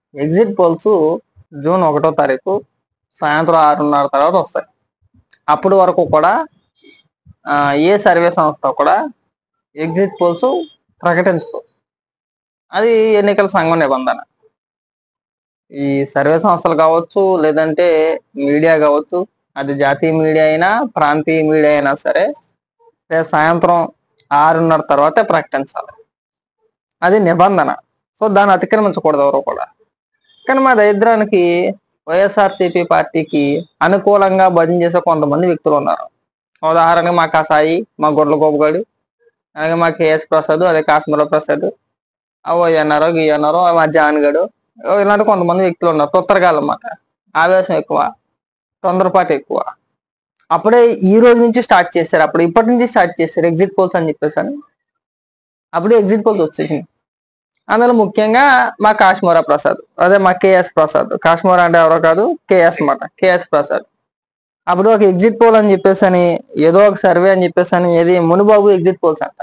Exit polls June 1వ తారీఖు సాయంత్రం 6:30 తర్వాత వస్తాయి. అప్పటి వరకు కూడా ఏ సర్వే సంస్థ కూడా ఎగ్జిట్ పోల్స్ ప్రకటించదు. అది ఎన్నికల సంఘం నిబంధన. ఈ సర్వే సంస్థలు కావచ్చు, లేదంటే మీడియా కావచ్చు, అది జాతీయ మీడియా అయినా ప్రాంతీయ మీడియా అయినా సరే, సాయంత్రం 6:30 తర్వాతే ప్రకటించాలి. అది నిబంధన. సో దాన్ని అతిక్రమించకూడదు ఎవరు కూడా. కానీ మా దరిద్రానికి వైఎస్ఆర్సీపీ పార్టీకి అనుకూలంగా భజన చేసే కొంతమంది వ్యక్తులు ఉన్నారు. ఉదాహరణకి మా కసాయి, మా గొడ్ల గోపగాడు, అలాగే మా కేఎస్ ప్రసాద్, అదే కాశ్మీర ప్రసాద్, అవో అన్నారో గీ అన్నారో మా జాన్ గడు, ఇలాంటి కొంతమంది వ్యక్తులు ఉన్నారు. తొత్తరగాళ్ళు అన్నమాట. ఆవేశం ఎక్కువ, తొందరపాటు ఎక్కువ. అప్పుడే ఈ రోజు నుంచి స్టార్ట్ చేశారు, అప్పుడు ఇప్పటి నుంచి స్టార్ట్ చేశారు ఎగ్జిట్ పోల్స్ అని చెప్పేసి అని. అప్పుడే ఎగ్జిట్ పోల్స్ వచ్చేసింది. అందులో ముఖ్యంగా మా కాశ్మీర ప్రసాద్, అదే మా కేఎస్ ప్రసాద్. కాశ్మీర అంటే ఎవరో కాదు, కేఎస్ అన్నమాట, కేఎస్ ప్రసాద్. అప్పుడు ఒక ఎగ్జిట్ పోల్ అని చెప్పేసి అని, ఏదో ఒక సర్వే అని చెప్పేసి అని, ఏది మునుబాబు ఎగ్జిట్ పోల్స్ అంట.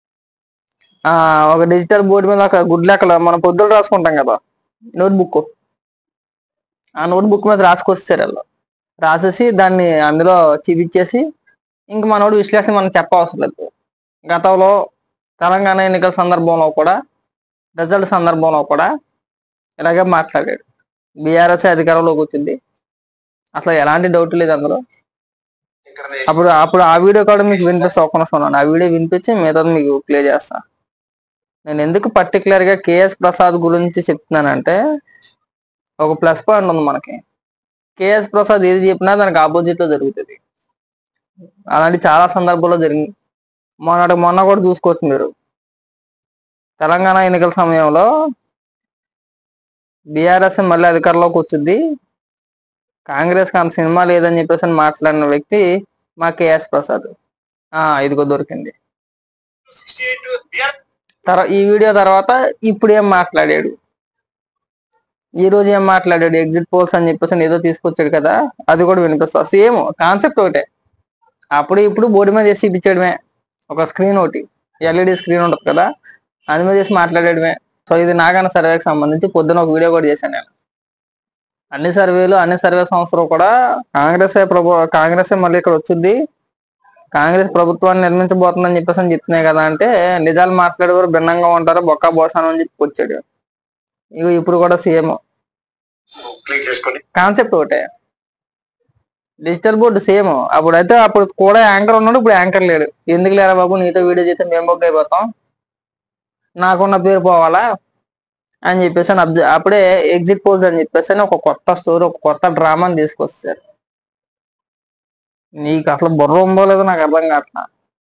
ఒక డిజిటల్ బోర్డు మీద ఒక గుడ్ లెక్కలు మనం పొద్దులు రాసుకుంటాం కదా, నోట్బుక్, ఆ నోట్బుక్ మీద రాసుకొచ్చారు వాళ్ళు. రాసేసి దాన్ని అందులో చూపించేసి ఇంక మనోడు విశ్లేషణ మనం చెప్పవసరం లేదు. గతంలో తెలంగాణ ఎన్నికల సందర్భంలో కూడా, రిజల్ట్ సందర్భంలో కూడా ఇలాగే మాట్లాడాడు. బీఆర్ఎస్ అధికారంలోకి వచ్చింది, అసలు ఎలాంటి డౌట్ లేదు అందులో. అప్పుడు అప్పుడు ఆ వీడియో కూడా మీకు వినిపిస్తా, ఒక్క నిమిషం ఆ వీడియో వినిపించి మిగతా మీకు ప్లే చేస్తా. నేను ఎందుకు పర్టికులర్ గా కేఎస్ ప్రసాద్ గురించి చెప్తున్నానంటే, ఒక ప్లస్ పాయింట్ ఉంది మనకి. కేఎస్ ప్రసాద్ ఏది చెప్పినా దానికి ఆపోజిట్ లో జరుగుతుంది. అలాంటి చాలా సందర్భాల్లో జరిగింది. మొన్న కూడా చూసుకోవచ్చు మీరు. తెలంగాణ ఎన్నికల సమయంలో బీఆర్ఎస్ మళ్ళీ అధికారంలోకి వచ్చింది, కాంగ్రెస్ కి అంత సినిమా లేదని చెప్పేసి మాట్లాడిన వ్యక్తి మా కేఎస్ ప్రసాద్. ఇదిగో దొరికింది. ఈ వీడియో తర్వాత ఇప్పుడు ఏం మాట్లాడాడు, ఈ రోజు ఏం మాట్లాడాడు, ఎగ్జిట్ పోల్స్ అని చెప్పేసి ఏదో తీసుకొచ్చాడు కదా, అది కూడా వినిపిస్తా. సేమ్ కాన్సెప్ట్ ఒకటే. అప్పుడు ఇప్పుడు బోర్డు మీద వేసి ఇప్పించడమే, ఒక స్క్రీన్ ఒకటి, ఎల్ఈడి స్క్రీన్ ఉంటుంది కదా, అది మీద చేసి మాట్లాడడమే. సో ఇది నాగన్న సర్వేకి సంబంధించి పొద్దున ఒక వీడియో కూడా చేశాను నేను. అన్ని సర్వే సంస్థలు కూడా కాంగ్రెసే మళ్ళీ ఇక్కడ వచ్చింది, కాంగ్రెస్ ప్రభుత్వాన్ని నిర్మించబోతుందని చెప్పేసి అని చెప్తున్నాయి కదా అంటే, నిజాలు మాట్లాడేవారు భిన్నంగా ఉంటారు, బొక్క బోసాను అని చెప్పి వచ్చాడు. ఇప్పుడు కూడా సేమ్ కాన్సెప్ట్ ఒకటే, డిజిటల్ బోర్డు సేమ్. అప్పుడు కూడా యాంకర్ ఉన్నాడు, ఇప్పుడు యాంకర్ లేడు. ఎందుకు లేరా బాబు, నీతో వీడియో చేస్తే మేము బొక్క అయిపోతాం, నాకున్న పేరు పోవాలా అని చెప్పేసి అప్పుడే ఎగ్జిట్ పోల్స్ అని చెప్పేసి ఒక కొత్త స్టోరీ, ఒక కొత్త డ్రామాని తీసుకొస్తారు. నీకు అసలు బుర్ర ఉందో లేదో నాకు అర్థం కావట్లా.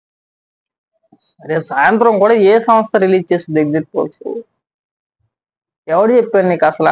రేపు సాయంత్రం కూడా ఏ సంస్థ రిలీజ్ చేస్తుంది ఎగ్జిట్ పోల్స్? ఎవడు చెప్పాడు నీకు అసలు?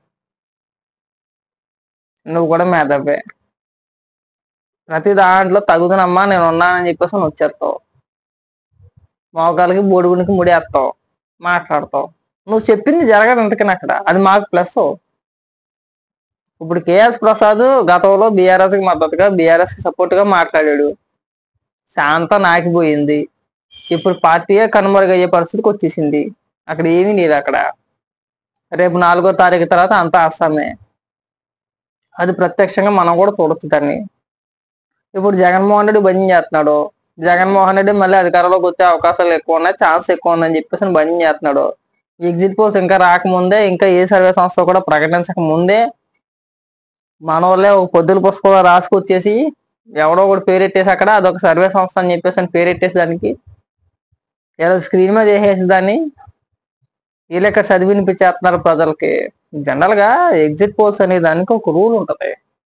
నువ్వు కూడా మేధావే. ప్రతి దాంట్లో తగుదనమ్మా నేను ఉన్నానని చెప్పేసి నువ్వు వచ్చేస్తావు, మోకాలకి బోడుగునికి ముడేస్తావు, మాట్లాడతావు. నువ్వు చెప్పింది జరగదు అందుకని అక్కడ, అది మాకు ప్లస్. ఇప్పుడు కేఎస్ ప్రసాద్ గతంలో బీఆర్ఎస్ కి మద్దతుగా, బీఆర్ఎస్ కి సపోర్ట్ గా మాట్లాడాడు, శాంత నాకిపోయింది. ఇప్పుడు పార్టీయే కనుమరుగయ్యే పరిస్థితికి వచ్చేసింది. అక్కడ ఏమీ లేదు. అక్కడ రేపు 4వ తారీఖు తర్వాత అంతా అస్సామే. అది ప్రత్యక్షంగా మనం కూడా చూడొచ్చు దాన్ని. ఇప్పుడు జగన్మోహన్ రెడ్డి భజన చేస్తున్నాడు, జగన్మోహన్ రెడ్డి మళ్ళీ అధికారంలోకి వచ్చే అవకాశాలు ఎక్కువ ఉన్నాయి, ఛాన్స్ ఎక్కువ ఉందని చెప్పేసి భజన చేస్తున్నాడు. ఎగ్జిట్ పోల్స్ ఇంకా రాకముందే, ఇంకా ఏ సర్వే సంస్థ కూడా ప్రకటించక ముందే మన వాళ్ళే ఒక పొద్దుల పుస్తకంలో రాసుకొచ్చేసి ఎవడో ఒకటి పేరెట్టేసి అక్కడ అదొక సర్వే సంస్థ అని చెప్పేసి అని పేరెట్టేసి దానికి ఏదో స్క్రీన్ మీద వేసేసి దాన్ని వీళ్ళు ఇక్కడ చదివినిపించేస్తున్నారు ప్రజలకి. జనరల్ గా ఎగ్జిట్ పోల్స్ అనే దానికి ఒక రూల్ ఉంటది.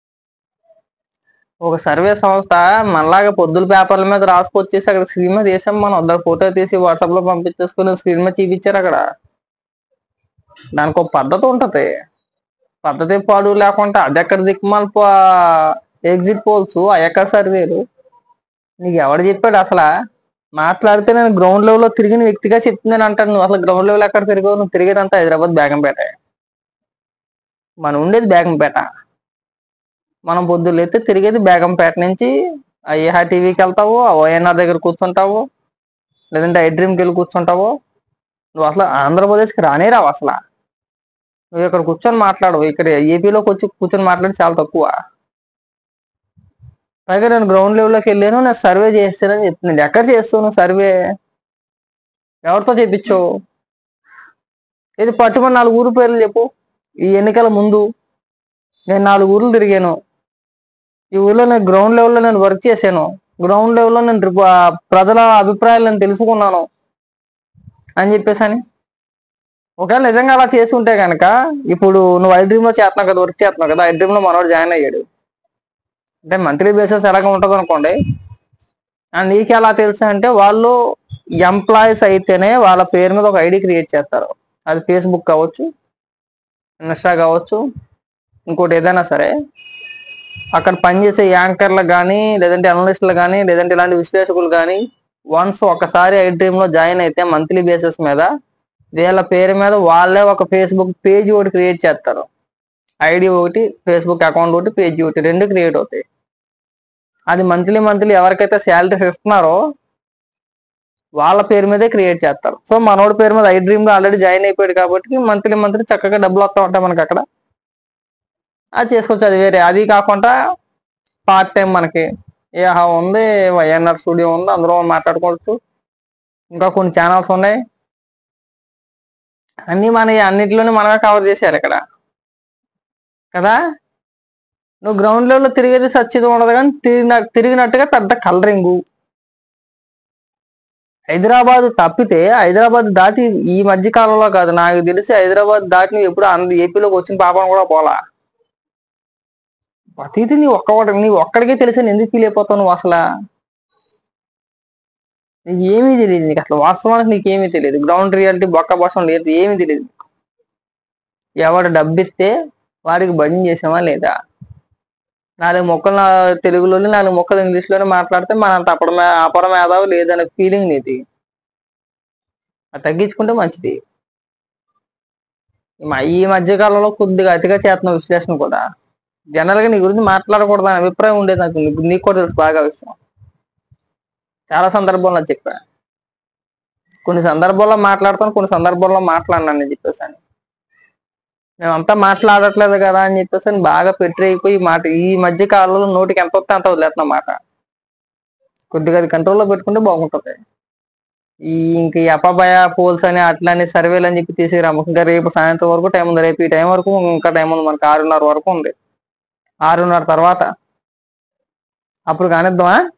ఒక సర్వే సంస్థ మనలాగా పొద్దుల పేపర్ల మీద రాసుకొచ్చేసి అక్కడ స్క్రీన్ మీద వేసాం, మనం అందరు ఫోటో తీసి వాట్సాప్ లో పంపించేసుకుని స్క్రీన్ మీద చూపించారు. అక్కడ దానికి ఒక పద్ధతి ఉంటది. పద్ధతి పాడు లేకుండా అది ఎక్కడ దిక్కుమాల ఎగ్జిట్ పోల్స్, ఎక్కడ సర్వేలు, నీకు ఎవడు చెప్పాడు అసలు? మాట్లాడితే నేను గ్రౌండ్ లెవెల్ లో తిరిగిన వ్యక్తిగా చెప్తున్నాను అంటాను. నువ్వు అసలు గ్రౌండ్ లెవెల్ ఎక్కడ తిరిగావు? నువ్వు తిరిగేదంతా హైదరాబాద్ బేగంపేట. మనం ఉండేది బేగంపేట. మనం పొద్దున్న అయితే తిరిగేది బేగంపేట నుంచి ఏహా టీవీకి వెళ్తావు, ఓఎన్ఆర్ దగ్గర కూర్చుంటావు, లేదంటే ఐ డ్రీమ్కి వెళ్ళి కూర్చుంటావు. నువ్వు అసలు ఆంధ్రప్రదేశ్కి రానే రావు అసలు. నువ్వు ఇక్కడ కూర్చొని మాట్లాడవు, ఇక్కడ ఏపీలోకి వచ్చి కూర్చొని మాట్లాడి చాలా తక్కువ. పైగా నేను గ్రౌండ్ లెవెల్లోకి వెళ్ళాను, నేను సర్వే చేస్తానని చెప్తున్నాను. ఎక్కడ చేస్తావు నువ్వు సర్వే? ఎవరితో చేపించావు? ఇది పట్టుమని 4 ఊరు పేర్లు చెప్పు. ఈ ఎన్నికల ముందు నేను 4 ఊర్లు తిరిగాను. ఈ ఊర్లో నేను గ్రౌండ్ లెవెల్లో నేను వర్క్ చేశాను. గ్రౌండ్ లెవెల్లో నేను ప్రజల అభిప్రాయాలు నేను తెలుసుకున్నాను అని చెప్పేసి అని. ఒకవేళ నిజంగా అలా చేసి ఉంటే కనుక ఇప్పుడు నువ్వు ఐడ్రీమ్ లో చేస్తున్నావు కదా, వర్క్ చేస్తున్నావు కదా, ఐడ్రీమ్ లో మనోడు జాయిన్ అయ్యాడు అంటే మంత్లీ బేసిస్ ఎలాగ ఉంటుంది అనుకోండి. నీకు ఎలా తెలుసు అంటే వాళ్ళు ఎంప్లాయీస్ అయితేనే వాళ్ళ పేరు మీద ఒక ఐడి క్రియేట్ చేస్తారు. అది ఫేస్బుక్ కావచ్చు, ఇన్స్టా కావచ్చు, ఇంకోటి ఏదైనా సరే. అక్కడ పనిచేసే యాంకర్లకు కానీ, లేదంటే అనలిస్టులు కానీ, లేదంటే ఇలాంటి విశ్లేషకులు కానీ వన్స్ ఒకసారి ఐడ్రీమ్ లో జాయిన్ అయితే మంత్లీ బేసిస్ మీద వీళ్ళ పేరు మీద వాళ్ళే ఒక ఫేస్బుక్ పేజ్ ఒకటి క్రియేట్ చేస్తారు. ఐడి ఒకటి, ఫేస్బుక్ అకౌంట్ ఒకటి, పేజ్ ఒకటి, 2 క్రియేట్ అవుతాయి. అది మంత్లీ ఎవరికైతే శాలరీస్ ఇస్తున్నారో వాళ్ళ పేరు మీదే క్రియేట్ చేస్తారు. సో మనోడి పేరు మీద ఐడ్రీమ్ లో ఆల్రెడీ జాయిన్ అయిపోయాడు కాబట్టి మంత్లీ చక్కగా డబ్బులు వస్తూ ఉంటాయి మనకి అక్కడ. అది చేసుకోవచ్చు. అది వేరే. అది కాకుండా పార్ట్ టైం మనకి ఏహా ఉంది, వైఎన్ఆర్ స్టూడియో ఉంది, అందులో మాట్లాడుకోవచ్చు. ఇంకా కొన్ని ఛానల్స్ ఉన్నాయి. అన్ని అన్నిటిలోనే మనమే కవర్ చేశారు ఇక్కడ కదా. నువ్వు గ్రౌండ్ లెవెల్లో తిరిగేది సచ్చిది ఉండదు, కానీ తిరిగినట్టుగా పెద్ద కలరింగు. హైదరాబాద్ తప్పితే హైదరాబాద్ దాటి ఈ మధ్య కాలంలో కాదు, నాకు తెలిసి హైదరాబాద్ దాటి నువ్వు ఎప్పుడు ఏపీలోకి వచ్చిన పాపం కూడా పోలా. ప్రతిదీ నీ ఒక్కడికే తెలిసి ఎందుకు ఫీల్ అయిపోతావు నువ్వు అసలు? నీకు ఏమీ తెలియదు. నీకు అసలు వాస్తవానికి నీకేమీ తెలియదు. గ్రౌండ్ రియాలిటీ బొక్క బొసం లేదు, ఏమీ తెలియదు. ఎవడు డబ్బిస్తే వాడికి భజన చేసామా లేదా? 4 మొక్కలు తెలుగులోని 4 మొక్కలు ఇంగ్లీష్లోనే మాట్లాడితే మనంత అపర మేధావు లేదనే ఫీలింగ్ నీది. అది తగ్గించుకుంటే మంచిది. ఈ మధ్య కాలంలో కొద్దిగా అతిగా చేస్తున్న విశ్లేషణ కూడా. జనరల్ గా నీ గురించి మాట్లాడకూడదు అనే అభిప్రాయం ఉండేది నాకు. నీకు కూడా తెలుసు బాగా విషయం. చాలా సందర్భంలో చెప్పా. కొన్ని సందర్భాల్లో మాట్లాడతాను, కొన్ని సందర్భాల్లో మాట్లాడినాను అని చెప్పేసి. మేమంతా మాట్లాడట్లేదు కదా అని చెప్పేసి బాగా అయిపోయి మాట ఈ మధ్య కాలంలో నోటికి ఎంత వస్తే అంత వదిలేస్తున్నాం మాట. కొద్దిగా అది కంట్రోల్లో పెట్టుకుంటే బాగుంటుంది. ఇంక ఈ అపభయ పోల్స్ అని అట్లని సర్వేలు అని చెప్పి తీసేరాము. ఇంకా రేపు సాయంత్రం వరకు టైం ఉంది. రేపు ఈ టైం వరకు ఇంకా టైం ఉంది మనకి. 6:30 వరకు ఉంది. 6:30 తర్వాత అప్పుడు కానిద్దామా?